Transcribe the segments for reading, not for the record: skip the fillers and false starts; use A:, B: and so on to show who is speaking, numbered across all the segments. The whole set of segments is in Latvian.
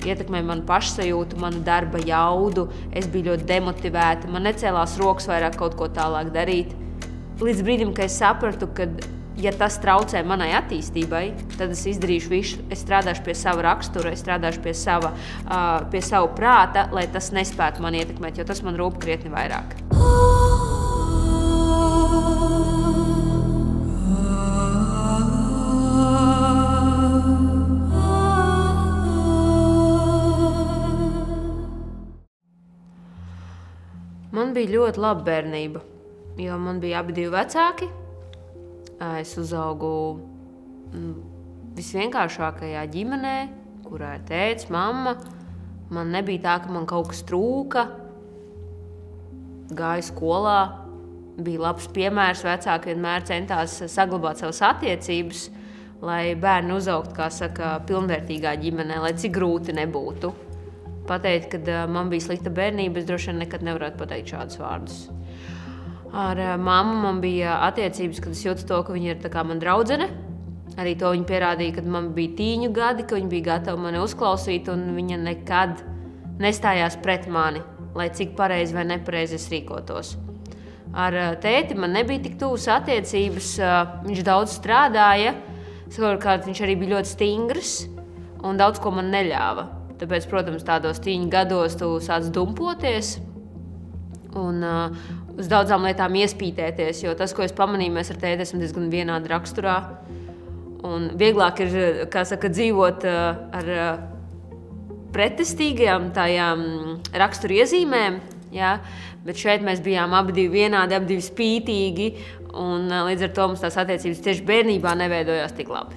A: ietekmēja manu pašsajūtu, manu darba jaudu, es biju ļoti demotivēta, man necēlās rokas vairāk kaut ko tālāk darīt. Līdz brīdim, kad es sapratu, ka, ja tas traucē manai attīstībai, tad es izdarīšu visu, es strādāšu pie sava rakstura, es strādāšu pie sava prāta, lai tas nespētu man ietekmēt, jo tas man rūp krietni vairāk. Man bija ļoti laba bērnība, jo man bija abi divi vecāki. Es uzaugu visvienkāršākajā ģimenē, kurā ir tētis, mamma. Man nebija tā, ka man kaut kas trūka. Gāju skolā, bija labs piemērs, vecāki vienmēr centās saglabāt savas attiecības, lai bērni uzaugtu, kā saka, pilnvērtīgā ģimenē, lai cik grūti nebūtu. Pateikt, kad man bija slikta bērnība, es droši vien nekad nevarētu pateikt šādus vārdus. Ar mammu man bija attiecības, kad es jūtu to, ka viņa ir tā kā man draudzene. Arī to viņa pierādīja, kad man bija tīņu gadi, ka viņa bija gatava mani uzklausīt, un viņa nekad nestājās pret mani, lai cik pareizi vai nepareizi es rīkotos. Ar tēti man nebija tik tuvas attiecības, viņš daudz strādāja, savukārt viņš arī bija ļoti stingrs un daudz ko man neļāva. Tāpēc, protams, tādos tīņu gados tu sāc dumpoties un uz daudzām lietām iespītēties, jo tas, ko es pamanīju, mēs ar tēti esam diezgan vienādi raksturā. Un vieglāk ir, kā saka, dzīvot ar pretestīgajām tajām raksturu iezīmēm, ja? Bet šeit mēs bijām abi divi vienādi, abi divi spītīgi, un līdz ar to mums tās attiecības tieši bērnībā neveidojās tik labi.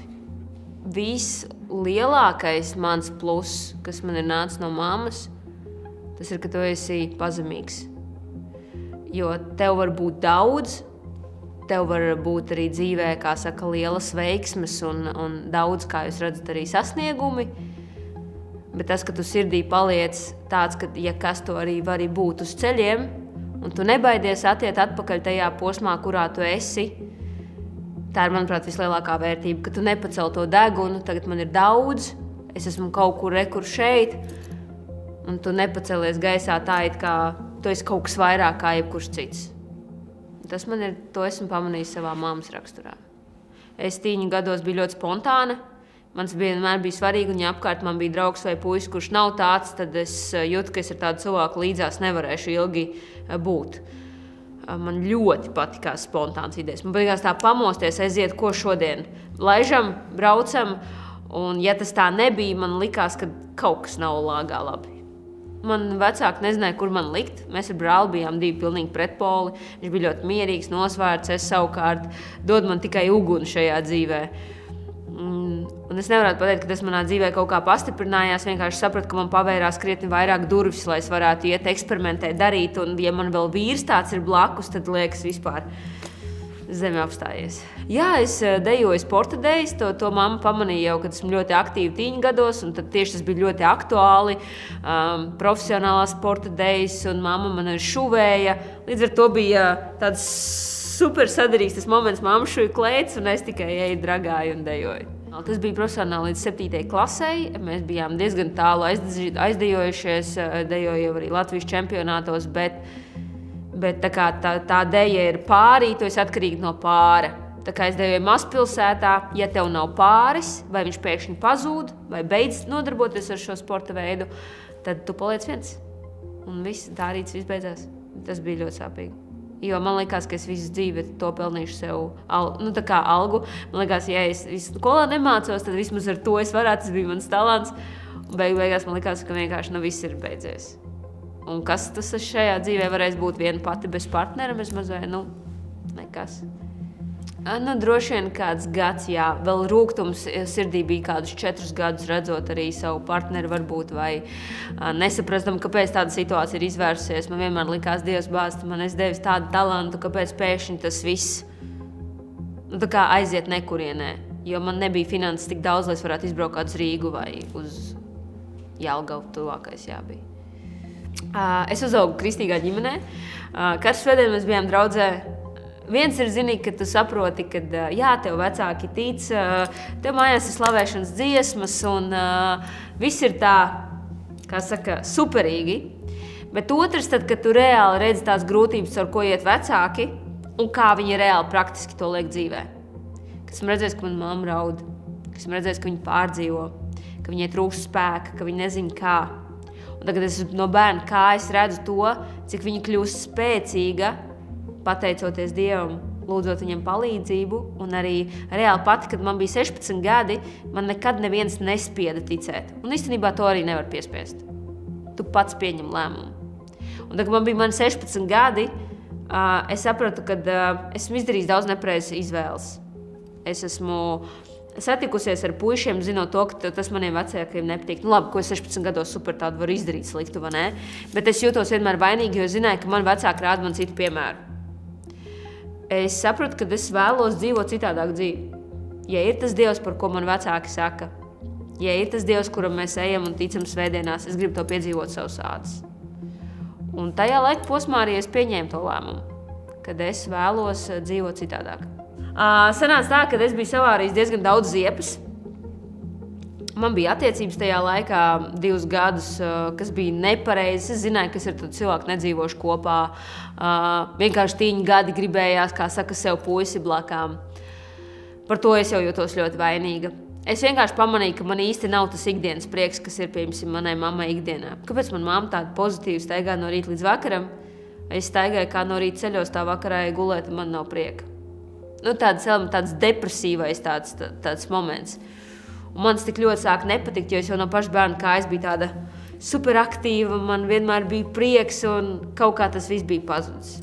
A: Vislielākais mans pluss, kas man ir nācis no mammas, tas ir, ka tu esi pazemīgs. Jo tev var būt daudz, tev var būt arī dzīvē, kā saka, lielas veiksmes un daudz, kā jūs redzat, arī sasniegumi. Bet tas, ka tu sirdī paliec tāds, ka, ja kas tu arī vari būt uz ceļiem, un tu nebaidies attiet atpakaļ tajā posmā, kurā tu esi, tā ir, manuprāt, vislielākā vērtība, ka tu nepacel to degunu, tagad man ir daudz, es esmu kaut kur šeit, un tu nepacelies gaisā tā, it kā tu esi kaut kas vairāk kā jebkurš cits. Tas man ir, to esmu pamanījis savā mammas raksturā. Es tīņu gados biju ļoti spontāna, mans vienmēr bija svarīgi, un ja apkārt man bija draugs vai puisis, kurš nav tāds, tad es jūtu, ka es ar tādu cilvēku līdzās nevarēšu ilgi būt. Man ļoti patikās spontāns idejas. Man beigās tā pamosties, aiziet, ko šodien laižam, braucam, un ja tas tā nebija, man likās, ka kaut kas nav lāgā labi. Man vecāki nezināja, kur man likt. Mēs ar brāli bijām divi pilnīgi pretpoli. Viņš bija ļoti mierīgs, nosvērts, es savukārt dod man tikai uguni šajā dzīvē. Un es nevarētu pateikt, ka tas manā dzīvē kaut kā pastiprinājās, vienkārši sapratu, ka man pavērās krietni vairāk durvis, lai es varētu iet eksperimentēt, darīt, un ja man vēl vīrs tāds ir blakus, tad liekas vispār zeme apstājies. Jā, es dejoju sporta dejas, to mamma pamanīja jau, kad esmu ļoti aktīvi tīņu gados, un tad tieši tas bija ļoti aktuāli, profesionālā sporta dejas, un mamma man arī šuvēja, līdz ar to bija tāds super sadarīgs tas moments, mamma šuja kleitas, un es tikai eju dragāju un dejoju. Tas bija profesionāli līdz 7. klasei. Mēs bijām diezgan tālu aizdejojušies, dejoju jau arī Latvijas čempionātos, bet tā deja ir pārī, tu esi atkarīgi no pāra. Tā kā es dejoju mazpilsētā, ja tev nav pāris, vai viņš pēkšņi pazūd, vai beidz nodarboties ar šo sporta veidu, tad tu paliec viens. Un viss, tā arī viss beidzās. Tas bija ļoti sāpīgi. Jo man likās, ka es visu dzīvi to pelnīšu sev algu. Man likās, ja es skolā nemācos, tad vismaz ar to es varētu, tas bija mans talants. Un beigās man likās, ka vienkārši viss ir beidzies. Un kas tas šajā dzīvē varēs būt viena pati bez partnera, bezmaz vai, nekas. Droši vien kāds gads, jā, vēl rūgtums sirdī bija kādus 4 gadus redzot arī savu partneri varbūt, vai nesaprastam, kāpēc tāda situācija ir izvērsusies. Man vienmēr likās, Dievs bāz, man es devis tādu talantu, kāpēc pēkšņi tas viss tā kā aiziet nekurienē. Jo man nebija finanses tik daudz, lai es varētu izbraukt uz Rīgu vai uz Jelgavu, tuvākais jābija. Es uzaugu kristīgā ģimenē. Katru svētdienu mēs bijām draudzē. Viens ir zinīgi, ka tu saproti, ka jā, tev vecāki tic, tev mājās ir slavēšanas dziesmas un viss ir tā kā saka, superīgi. Bet otrs, tad, kad tu reāli redzi tās grūtības, ar ko iet vecāki, un kā viņi reāli praktiski to liek dzīvē. Kad esmu redzējis, ka mana mamma raud, kad esmu redzējis, ka viņi pārdzīvo, ka viņai trūkst spēka, ka viņi nezina kā. Un tagad es no bērna kājas redzu to, cik viņa kļūst spēcīga, pateicoties Dievam, lūdzot viņam palīdzību. Un arī reāli pati, kad man bija 16 gadi, man nekad neviens nespieda ticēt. Un īstenībā to arī nevar piespiest. Tu pats pieņem lēmumu. Un tad, kad man bija 16 gadi, es sapratu, ka esmu izdarījis daudz nepareizas izvēles. Es esmu satikusies ar puišiem, zinot to, ka tas maniem vecākiem nepatīk. Nu labi, ko es 16 gados super tādu varu izdarīt sliktu, vai ne? Bet es jūtos vienmēr vainīgi, jo zināju, ka man vecāki rāda man citu piemēru. Es sapratu, ka es vēlos dzīvot citādāk dzīvi. Ja ir tas Dievs, par ko man vecāki saka, ja ir tas Dievs, kuram mēs ejam un ticam svētdienās, es gribu to piedzīvot savus ādas. Un tajā laika posmā arī es pieņēmu to lēmumu, kad es vēlos dzīvot citādāk. Sanāca tā, ka es biju savārījis diezgan daudz ziepes. Man bija attiecības tajā laikā 2 gadus, kas bija nepareizas. Es zināju, ka es ar tādu cilvēku nedzīvošu kopā. Vienkārši tīņi gadi gribējās, kā saka, sev puisi blakām. Par to es jau jūtos ļoti vainīga. Es vienkārši pamanīju, ka man īsti nav tas ikdienas prieks, kas ir, piemēram, manai mammai ikdienā. Kāpēc man mamma tāda pozitīva staigā no rīta līdz vakaram? Es staigāju kā no rīta ceļos, tā vakarā gulēt, un man nav prieka. Nu, tāds depresīvais tāds moments. Un man tas tik ļoti sāk nepatikt, jo es jau no paša bērna kājas biju tāda superaktīva, man vienmēr bija prieks, un kaut kā tas viss bija pazudis.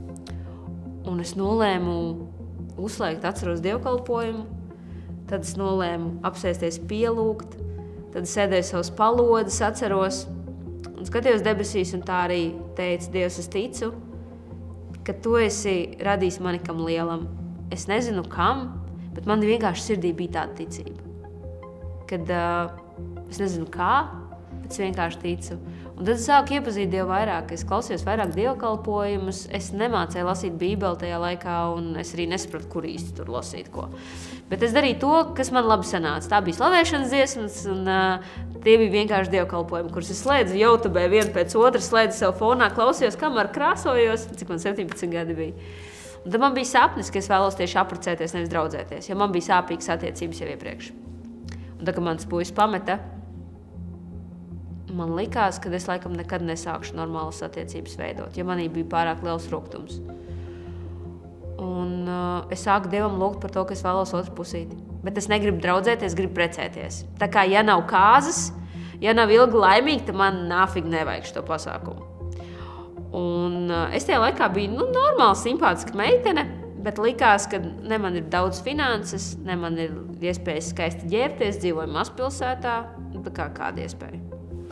A: Un es nolēmu uzslēgt, atceros dievkalpojumu, tad es nolēmu apsēsties pielūgt, tad sēdēju savus palodes, atceros, un skatījos debesīs, un tā arī teica, Dievs, es ticu, ka tu esi radījis mani kam lielam. Es nezinu kam, bet man vienkārši sirdī bija tāda ticība. Kad es nezinu kā, bet es vienkārši ticu. Un tad es sāku iepazīt Dievu vairāk. Es klausījos vairāk dievkalpojumus. Es nemācēju lasīt Bībeli tajā laikā, un es arī nesapratu, kur īsti tur lasīt ko. Bet es darīju to, kas man labi sanāca. Tā bija slavēšanas dziesmas, un tie bija vienkārši dievkalpojumi, kurus es slēdzu YouTube vienu pēc otras, slēdzu sev fonā, klausījos, kamēr krāsojos, cik man 17 gadi bija. Un tad man bija sapnis, ka es vēlos tieši apprecēties, nevis draudzēties, jo man bija sāpīgas attiecības jau iepriekš. Un tad, kad mans puisis pameta, man likās, ka es laikam nekad nesākšu normālas attiecības veidot, jo manī bija pārāk liels rūgtums. Un es sāku Dievam lūgt par to, ka es vēlos otru pusīti. Bet es negribu draudzēties, gribu precēties. Tā kā, ja nav kāzas, ja nav ilgi laimīgi, tad man nāfig nevajag šo pasākumu. Un es tajā laikā biju normāli simpātiska meitene, bet likās, ka ne man ir daudz finanses, ne man ir iespējas skaisti ģērbties, dzīvoju mazpilsētā, tā kā kāda iespēja.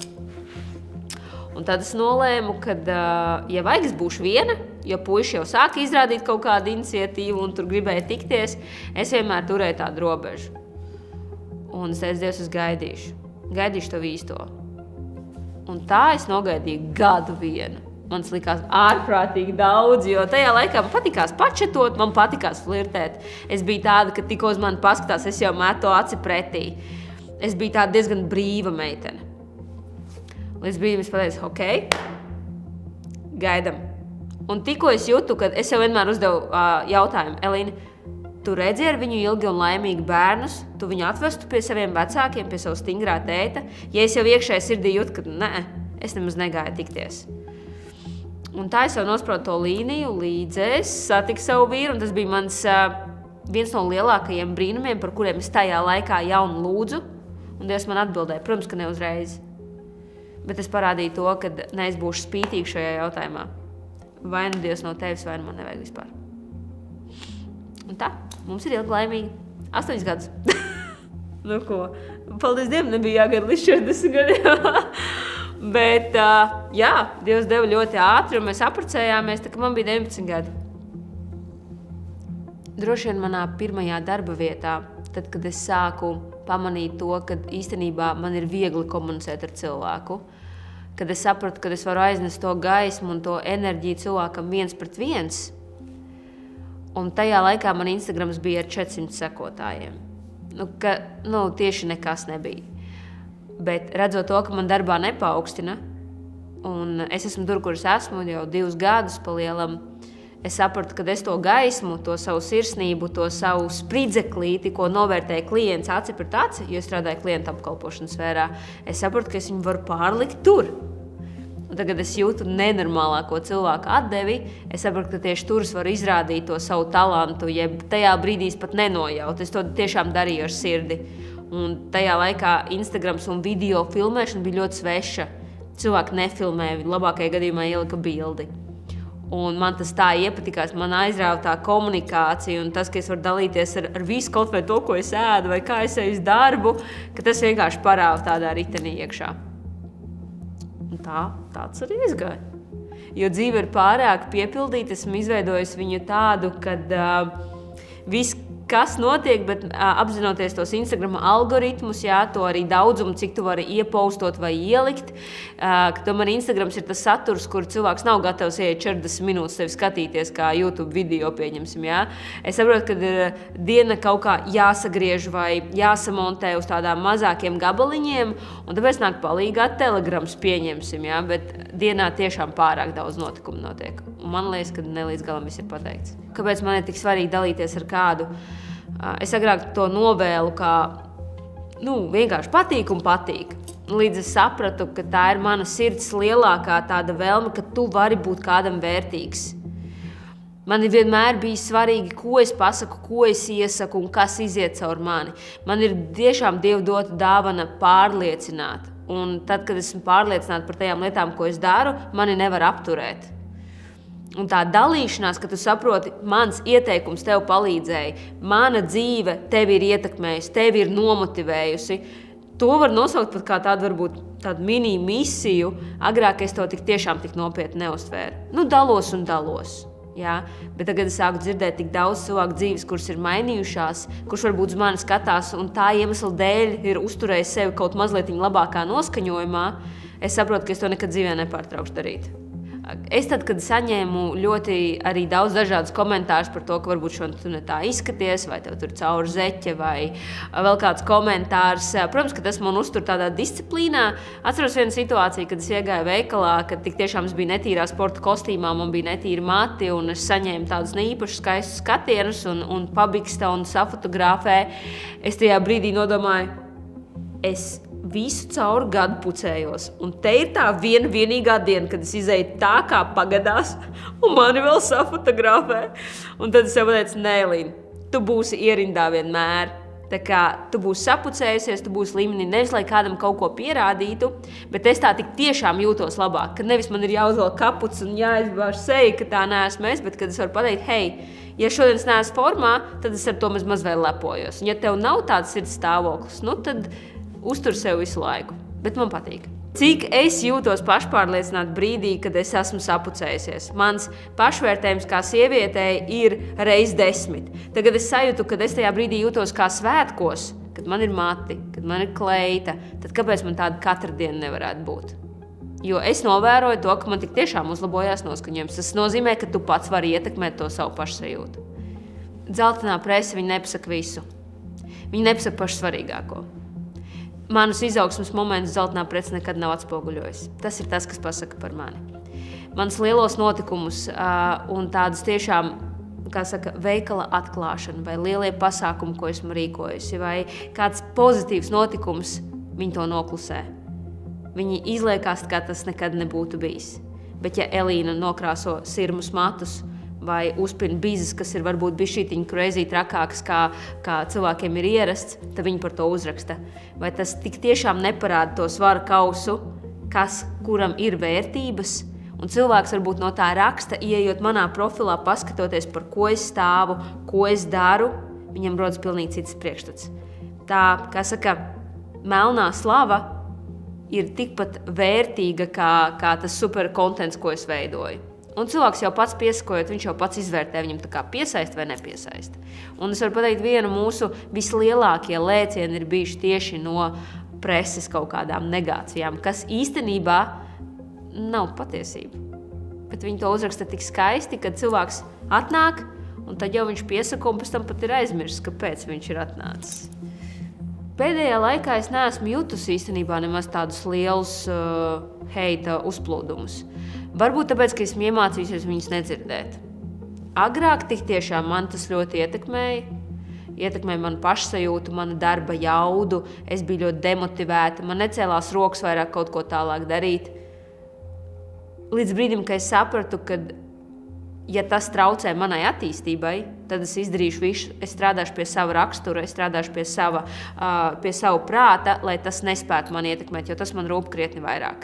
A: Un tad es nolēmu, ka, ja vajag, es būšu viena, jo puiši jau sāka izrādīt kaut kādu iniciatīvu un tur gribēja tikties, es vienmēr turēju tādu robežu. Un es teicu, Dievs, es gaidīšu to īsto. Un tā es nogaidīju gadu vienu. Man likās ārprātīgi daudz, jo tajā laikā man patikās pačetot, man patikās flirtēt. Es biju tāda, ka tikko uz mani paskatās, es jau metu aci pretī. Es biju tāda diezgan brīva meitene. Līdz brīdim es pateicu, ok, gaidam. Un tikko es jūtu, ka es jau vienmēr uzdevu jautājumu, Elīna, tu redzi ar viņu ilgi un laimīgi bērnus, tu viņu atvestu pie saviem vecākiem, pie savu stingrā tēta, ja es jau iekšēji sirdī jūtu, ka nē, es nemaz negāju tikties. Un tā es jau nospraudu to līniju, līdz es satiku savu vīru, un tas bija mans viens no lielākajiem brīnumiem, par kuriem es tajā laikā jaunu lūdzu, un Dievs man atbildēja, protams, ka ne uzreiz. Bet es parādīju to, ka ne es būšu spītīgi šajā jautājumā. Vai nu Dievs no tevis, vai nu man nevajag vispār. Un tā, mums ir ilgi laimīgi. 8 gadus. Nu ko, paldies Dievam, nebija jāgaida līdz 40 gadiem. Bet, jā, Dievs deva ļoti ātri, un mēs apprecējāmies, tā kā man bija 19 gadi. Droši vien manā pirmajā darba vietā, tad, kad es sāku pamanīt to, ka īstenībā man ir viegli komunicēt ar cilvēku, kad es sapratu, ka es varu aiznest to gaismu un to enerģiju cilvēkam 1-1, un tajā laikā man Instagrams bija ar 400 sekotājiem. Tieši nekas nebija. Bet redzot to, ka man darbā nepaukstina, un es esmu tur, kur es esmu jau 2 gadus pa lielam, es sapratu, ka es to gaismu, to savu sirsnību, to savu spridzeklīti, ko novērtēja klients aci pret aci, jo es strādāju klientu apkalpošanas sfērā, es sapratu, ka es viņu varu pārlikt tur. Un tagad es jūtu nenormālāko cilvēku atdevi, es sapratu, ka tieši tur es varu izrādīt to savu talantu, jeb tajā brīdī es pat nenojaut, es to tiešām darīju ar sirdi. Un tajā laikā Instagrams un video filmēšana bija ļoti sveša. Cilvēki nefilmēja, labākajā gadījumā ielika bildi. Un man tas tā iepatikās, man aizrāva tā komunikācija un tas, ka es varu dalīties ar visu kaut vai to, ko es ēdu vai kā es eju uz darbu, ka tas vienkārši parāva tādā ritenī iekšā. Un tāds arī izgāja. Jo dzīve ir pārāk piepildīta, esmu izveidojis viņu tādu, kad viss, kas notiek, bet apzinoties tos Instagram algoritmus, jā, to arī daudzumu, cik tu vari iepostot vai ielikt, ka tomēr Instagrams ir tas saturs, kur cilvēks nav gatavs ieiet 40 minūtes tevi skatīties, kā YouTube video pieņemsim, jā. Es saprotu, ka ir diena kaut kā jāsagriež vai jāsamontē uz tādām mazākiem gabaliņiem, un tāpēc nāk palīgā Telegrams pieņemsim, jā, bet dienā tiešām pārāk daudz notikumu notiek. Un man liekas, ka ne līdz galam viss ir pateikts. Kāpēc man ir tik svarīgi dalīties ar kādu? Es agrāk to novēlu kā, vienkārši patīk un patīk. Līdz es sapratu, ka tā ir mana sirds lielākā tāda vēlme, ka tu vari būt kādam vērtīgs. Man ir vienmēr bijis svarīgi, ko es pasaku, ko es iesaku un kas iziet caur mani. Man ir tiešām Dieva dota dāvana pārliecināt. Un tad, kad esmu pārliecināta par tajām lietām, ko es daru, mani nevar apturēt. Un tā dalīšanās, ka tu saproti, mans ieteikums tev palīdzēja, mana dzīve tevi ir ietekmējusi, tevi ir nomotivējusi. To var nosaukt pat kā tādu, varbūt, tādu mini misiju. Agrāk es to tiešām tik nopietni neuztvēru. Dalos un dalos. Jā, bet tagad es sāku dzirdēt tik daudz cilvēku dzīves, kuras ir mainījušās, kurš varbūt uz mani skatās un tā iemesla dēļ ir uzturējis sevi kaut mazliet labākā noskaņojumā, es saprotu, ka es to nekad dzīvē nepārtraukšu darīt. Es tad, kad saņēmu ļoti arī daudz dažādus komentārus par to, ka varbūt šodien tu ne tā izskaties, vai tev tur caur zeķe, vai vēl kāds komentārs. Protams, ka tas man uztur tādā disciplīnā. Atceros vienu situāciju, kad es iegāju veikalā, kad tik tiešām es biju netīrā sporta kostīmā, man bija netīri mati, un es saņēmu tādus neīpašus skaistus skatienus un pabiksta un safotografē. Es tajā brīdī nodomāju, es visu cauri gadu pucējos. Un te ir tā vienīgā diena, kad es izēju tā, kā pagadās, un mani vēl safotografē. Un tad es jau pateicu, nē, Līna, tu būsi ierindā vienmēr. Tā kā tu būsi sapucējusies, tu būsi līmenī, nevis lai kādam kaut ko pierādītu, bet es tā tik tiešām jūtos labāk, ka nevis man ir jāuzvelk kaputs un jāizbāž seja, ka tā neesmu es, bet kad es varu pateikt, hei, ja šodien es neesmu formā, tad es ar to maz vēl lepojos. Un ja tev nav tāds sirds stāvoklis, tad uztur sev visu laiku, bet man patīk. Cik es jūtos pašpārliecināti brīdī, kad es esmu sapucējusies. Mans pašvērtējums kā sievietei ir reiz 10. Tagad es sajūtu, kad es tajā brīdī jūtos kā svētkos, kad man ir mati, kad man ir kleita, tad kāpēc man tāda katru dienu nevarētu būt? Jo es novēroju to, ka man tik tiešām uzlabojās noskaņojums. Tas nozīmē, ka tu pats vari ietekmēt to savu pašsajūtu. Dzeltenā prese, viņa nepasaka visu. Viņa nepasaka pašu svarīgāko. Manus izaugsmes momentus dzeltenā prece nekad nav atspoguļojis. Tas ir tas, kas pasaka par mani. Manus lielos notikumus un tādus tiešām, kā saka, veikala atklāšana vai lielie pasākumi, ko esmu rīkojusi, vai kāds pozitīvs notikums, viņi to noklusē. Viņi izliekās, kā tas nekad nebūtu bijis. Bet ja Elīna nokrāso sirmus matus, vai uzpina bizes, kas ir varbūt bišķītiņi crazy trakāks, kā cilvēkiem ir ierasts, tad viņi par to uzraksta. Vai tas tik tiešām neparāda to svaru kausu, kuram ir vērtības, un cilvēks varbūt no tā raksta, ieejot manā profilā, paskatoties, par ko es stāvu, ko es daru, viņam rodas pilnīgi cits priekšstats. Tā, kā saka, melnā slava ir tikpat vērtīga kā tas super kontents, ko es veidoju. Un cilvēks jau pats piesakojot, viņš jau pats izvērtē, viņam tā kā piesaist vai nepiesaist. Un es varu pateikt, vienu mūsu vislielākie lēcieni ir bijuši tieši no preses kaut kādām negācijām, kas īstenībā nav patiesība. Bet viņi to uzraksta tik skaisti, kad cilvēks atnāk, un tad jau viņš piesako, un pēc tam pat ir aizmirsis, kāpēc viņš ir atnācis. pēdējā laikā es neesmu jutusi īstenībā nemaz tādus lielus heita uzplūdumus. Varbūt tāpēc, ka esmu iemācījusies viņus nedzirdēt. Agrāk tik tiešām man tas ļoti ietekmēja manu pašsajūtu, manu darba jaudu, es biju ļoti demotivēta, man necēlās rokas vairāk kaut ko tālāk darīt. Līdz brīdim, kad es sapratu, ka ja tas traucē manai attīstībai, tad es izdarīšu visu, es strādāšu pie sava rakstura, es strādāšu pie sava prāta, lai tas nespētu man ietekmēt, jo tas man rūp krietni vairāk.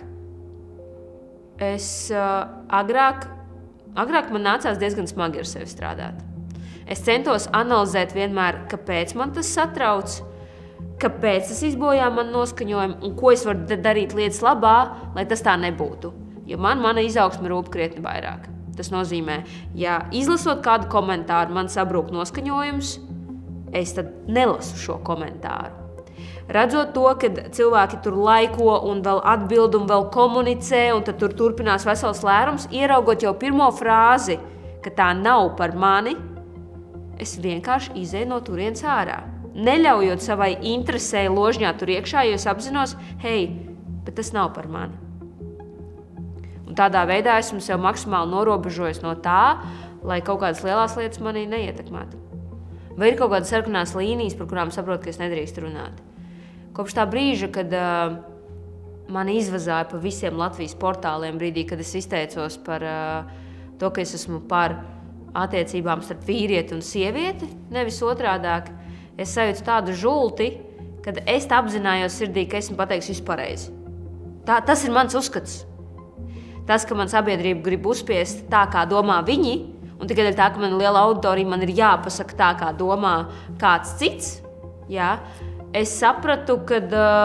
A: Agrāk man nācās diezgan smagi ar sevi strādāt. Es centos analizēt vienmēr, kāpēc man tas satrauc, kāpēc tas izbojā man noskaņojumu un ko es varu darīt lietas labā, lai tas tā nebūtu. Jo mana izaugsme rūp krietni vairāk. Tas nozīmē, ja izlasot kādu komentāru, man sabrūk noskaņojums, es tad nelasu šo komentāru. Redzot to, ka cilvēki tur laiko un vēl atbild un vēl komunicē, un tad tur turpinās vesels lērums, ieraugot jau pirmo frāzi, ka tā nav par mani, es vienkārši izēju no turienes ārā. Neļaujot savai interesē ložņā tur iekšā, jo es apzinos, hei, bet tas nav par mani. Un tādā veidā esmu sev maksimāli norobežojis no tā, lai kaut kādas lielās lietas manī neietekmētu. Vai ir kaut kādas sarkanās līnijas, par kurām saprotu, ka es nedrīkstu runāt. Kopš tā brīža, kad mani izvazāja pa visiem Latvijas portāliem brīdī, kad es izteicos par to, ka es esmu par attiecībām starp vīrieti un sievieti, nevis otrādāk, es sajūtu tādu žulti, kad es apzinājos sirdī, ka esmu pateicis visu pareizi. Tas ir mans uzskats. Tas, ka man sabiedrība grib uzspiest tā, kā domā viņi, un tikai tā, ka man ir liela auditorija, man ir jāpasaka tā, kā domā kāds cits, jā, es sapratu, ka,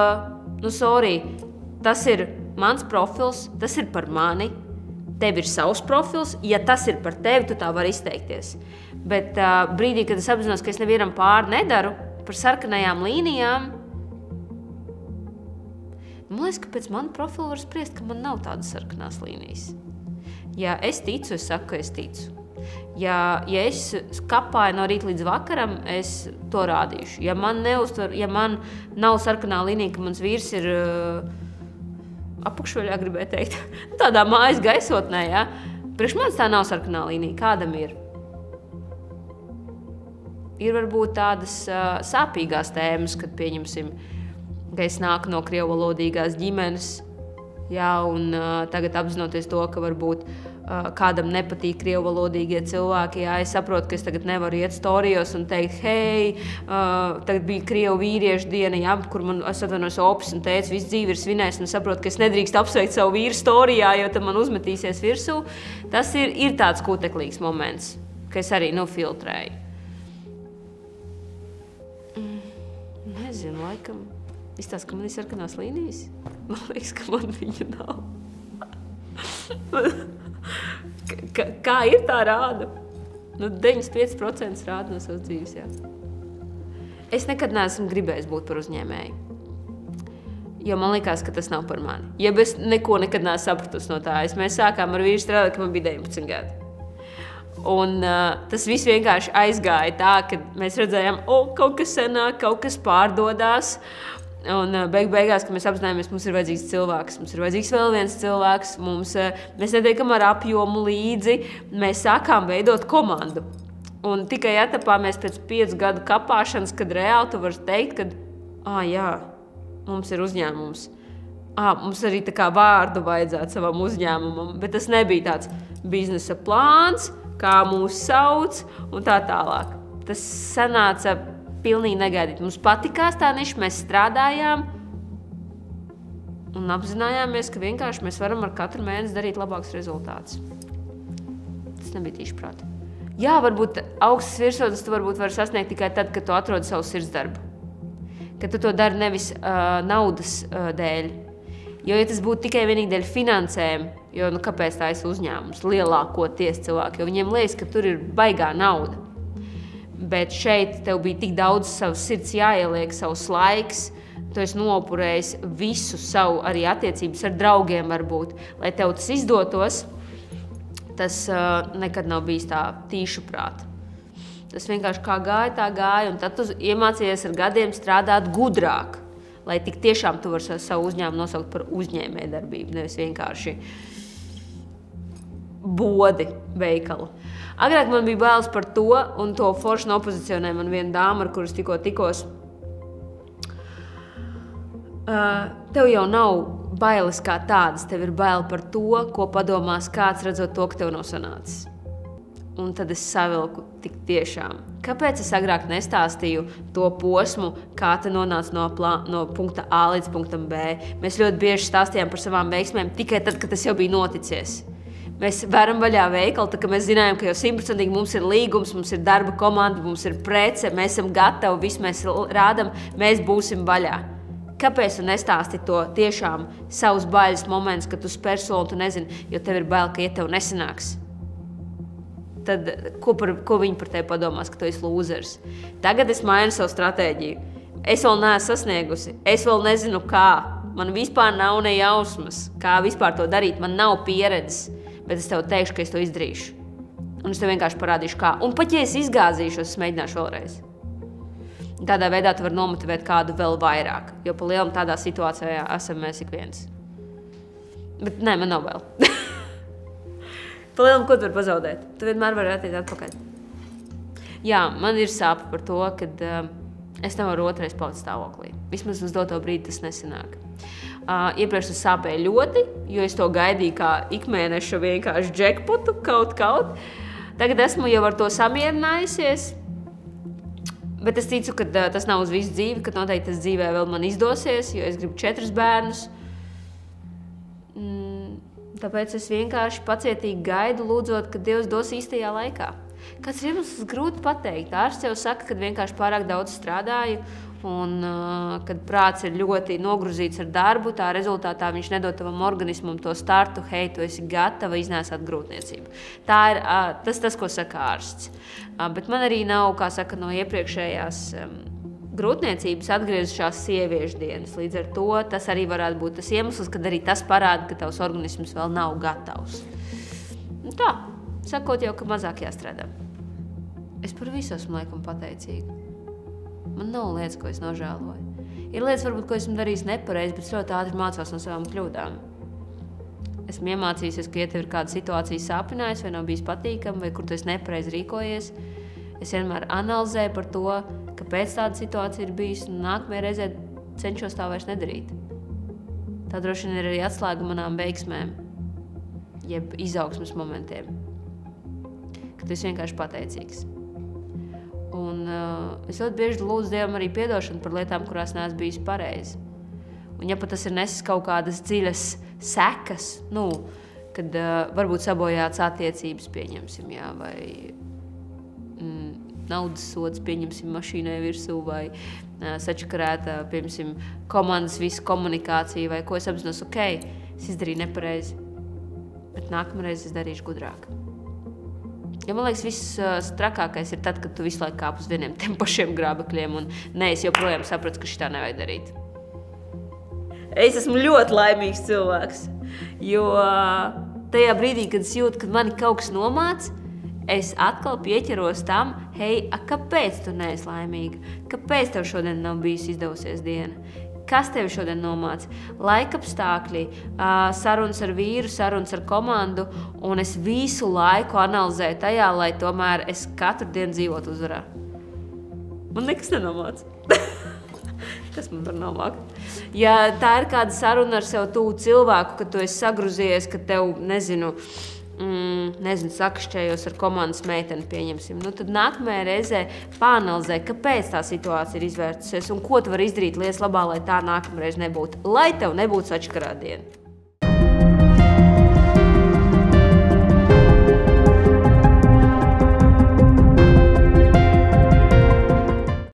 A: tas ir mans profils, tas ir par mani, tev ir savs profils, ja tas ir par tevi, tu tā vari izteikties. Bet brīdī, kad es apzinos, ka es nevienam pāri nedaru par sarkanajām līnijām, man liekas, ka pēc mana profila var spriest, ka man nav tādas sarkanās līnijas. Ja es ticu, es saku, ka es ticu. Ja es kapāju no rīta līdz vakaram, es to rādīšu. Ja man nav sarkanā līnija, ka mans vīrs ir apakšveļā, gribēju teikt, tādā mājas gaisotnē, ja? Priekš manis tā nav sarkanā līnija, kādam ir. Ir varbūt tādas sāpīgās tēmas, kad pieņemsim, ka es nāku no krievvalodīgās ģimenes, jā, un tagad apzinoties to, ka varbūt kādam nepatīk krievvalodīgie cilvēki, jā, es saprotu, ka es tagad nevaru iet storijos un teikt, hei, tagad bija krievu vīriešu diena, jā, kur man, es atvainojos, opis un teica, visu dzīvi ir svinējis, un saprotu, ka es nedrīkst apsveikt savu vīru storijā, jo tad man uzmetīsies virsū. Tas ir tāds kuteklīgs moments, ka es arī, filtrēju. Nezinu, laikam, izstāst, ka man ir sarkanās līnijas. Man liekas, ka man viņa nav. Kā ir tā rāda? 95% rāda no savas dzīves, jā. Es nekad neesmu gribējis būt par uzņēmēju. Jo man likās, ka tas nav par mani. Ja es neko nekad neesmu sapratusi no tā. Mēs sākām ar vīru strādāt, kad man bija 19 gadi. Un tas viss vienkārši aizgāja tā, ka mēs redzējām, kaut kas senāk, kaut kas pārdodās. Un beigās, kad mēs apzinājāmies, mums ir vajadzīgs cilvēks, mums ir vajadzīgs vēl viens cilvēks, mēs netiekam ar apjomu līdzi, mēs sākām veidot komandu. Un tikai atapāmies pēc 5 gadu kapāšanas, kad reāli tu vari teikt, ka, jā, mums ir uzņēmums. Mums arī tā kā vārdu vajadzētu savam uzņēmumam, bet tas nebija tāds biznesa plāns, kā mūs sauc un tā tālāk. Tas sanāca pilnīgi negaidīt. Mums patikās tā niša, mēs strādājām un apzinājāmies, ka vienkārši mēs varam ar katru mēnesi darīt labāks rezultāts. Tas nebija tīši prāti. Jā, varbūt augstas virsotnes tu varbūt vari sasniegt tikai tad, kad tu atrodi savu sirdsdarbu. Kad tu to dari nevis naudas dēļ. Jo, ja tas būtu tikai vienīgi dēļ finansēm, jo, kāpēc tā ir uzņēmums? Lielākoties cilvēki, jo viņiem liekas, ka tur ir baigā nauda. Bet šeit tev bija tik daudz savas sirds jāieliek, savs laiks, tu esi noupurējis visu savu arī attiecības ar draugiem varbūt. Lai tev tas izdotos, tas nekad nav bijis tā tīšu prāta. Tas vienkārši kā gāja, tā gāja, un tad tu iemācījies ar gadiem strādāt gudrāk, lai tik tiešām tu vari savu uzņēmumu nosaukt par uzņēmējdarbību, nevis vienkārši bodi veikalu. Agrāk man bija bailes par to, un to forši nopozicionē man viena dāma, ar kuras tikos. Tev jau nav bailes kā tādas, tev ir baila par to, ko padomās kāds redzot to, ka tev nav sanācis. Un tad es savilku tik tiešām. Kāpēc es agrāk nestāstīju to posmu, kā te nonāca no punkta A līdz punktam B? Mēs ļoti bieži stāstījām par savām veiksmēm tikai tad, kad tas jau bija noticies. Mēs varam vaļā veikalu, tā ka mēs zinājām, ka jau 100% mums ir līgums, mums ir darba komanda, mums ir prece, mēs esam gatavi, visu mēs rādam, mēs būsim vaļā. Kāpēc tu nestāsti to tiešām savus bailes momentus, kad tu spēr soli un tu nezini, jo tev ir bail, ka ja tev nesanāks? Tad ko viņi par tevi padomās, ka tu esi lūzers? Tagad es mainu savu stratēģiju. Es vēl neesmu sasniegusi, es vēl nezinu kā. Man vispār nav ne jausmas, kā vispār to darīt. Man nav pieredzes, bet es tev teikšu, ka es to izdarīšu. Un es tev vienkārši parādīšu kā. Un pat ja es izgāzīšos, es mēģināšu vēlreiz. Tādā veidā tu vari nomotivēt kādu vēl vairāk, jo pa lielam tādā situācijā esam mēs ik viens. Bet nē, man nav vēl. Pa lielam, ko tu vari pazaudēt? Tu vienmēr vari attiekt atpakaļ. Jā, man ir sāpe par to, kad es nevaru otrais palikt stāvoklī. Vismaz uz doto brīdi tas nesanāk. Iepriekš tas sāpēja ļoti, jo es to gaidīju kā ikmēneša vienkārši džekpotu kaut. Tagad esmu jau ar to samierinājusies. Bet es ticu, ka tas nav uz visu dzīvi, ka noteikti tas dzīvē vēl man izdosies, jo es gribu 4 bērnus. Tāpēc es vienkārši pacietīgi gaidu, lūdzot, ka Dievs dos īstajā laikā. Kāds ir iemesls grūti pateikt. Ārsts jau saka, ka vienkārši pārāk daudz strādāju un kad prāts ir ļoti nogruzīts ar darbu, tā rezultātā viņš nedod tavam organismam to startu, hei, tu esi gatava iznēsāt grūtniecību. Tā ir tas, ko saka ārsts. Bet man arī nav, kā saka, no iepriekšējās grūtniecības atgriezušās sieviešu dienas. Līdz ar to tas arī varētu būt tas iemesls, kad arī tas parāda, ka tavs organisms vēl nav gatavs. Tā, sakot jau, ka mazāk jāstrādā. Es par visu esmu laikam pateicīga. Man nav lietas, ko es nožēloju. Ir lietas, varbūt, ko esmu darījis nepareizi, bet es ļoti ātri mācos no savām kļūdām. Esmu iemācījusies, ka, ja tev ir kāda situācija sāpinājusi vai nav bijis patīkama, vai kur tu esi nepareizi rīkojies, es vienmēr analizēju par to, kāpēc tāda situācija ir bijusi, un nākamajā reizē cenšos tā vairs nedarīt. Tā droši vien ir arī atslēga manām veiksmēm, jeb izaugsmes momentiem, kad tu esi vienkārši pateicīgs. Un es ļoti bieži lūdzu Dievam arī piedošanu par lietām, kurās neesmu bijis pareizi. Un ja pat tas ir nesis kaut kādas dziļas sekas, kad varbūt sabojāts attiecības, pieņemsim, jā, vai naudas sods, pieņemsim, mašīnai virsū, vai sačakarēta, pieņemsim, komandas visu komunikāciju, vai ko es apzinos, es izdarīju nepareizi, bet nākamreiz es darīšu gudrāk. Ja man liekas, viss trakākais ir tad, kad tu visu laiku kāp uz vieniem tiem pašiem grābekļiem, un es joprojām sapratu, ka šitā nevajag darīt. Es esmu ļoti laimīgs cilvēks, jo tajā brīdī, kad es jūtu, ka mani kaut kas nomāc, es atkal pieķeros tam, hei, kāpēc tu neesi laimīga? Kāpēc tev šodien nav bijusi izdevusies diena? Kas tevi šodien nomāca? Laikapstākļi, sarunas ar vīru, sarunas ar komandu, un es visu laiku analizēju tajā, lai tomēr es katru dienu dzīvotu uzvarā. Man nekas nenomāca. Kas man var nomākt? Ja tā ir kāda saruna ar sev tuvu cilvēku, ka tu esi sagruzies, ka tev, nezinu, sakašķējos ar komandas meiteni, pieņemsim, tad nākamajā reizē pāanalizē, kāpēc tā situācija ir izvērtusies un ko tu vari izdarīt lietas labā, lai tā nākamreiz nebūtu, lai tev nebūtu sačakarā diena.